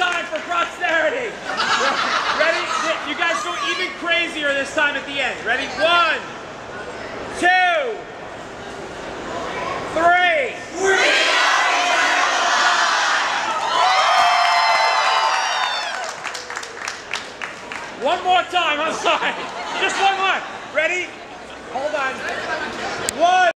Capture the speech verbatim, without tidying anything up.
time for posterity. Ready? You guys go even crazier this time at the end. Ready? One, two, three. One more time, I'm sorry. Just one more. Ready? Hold on. One.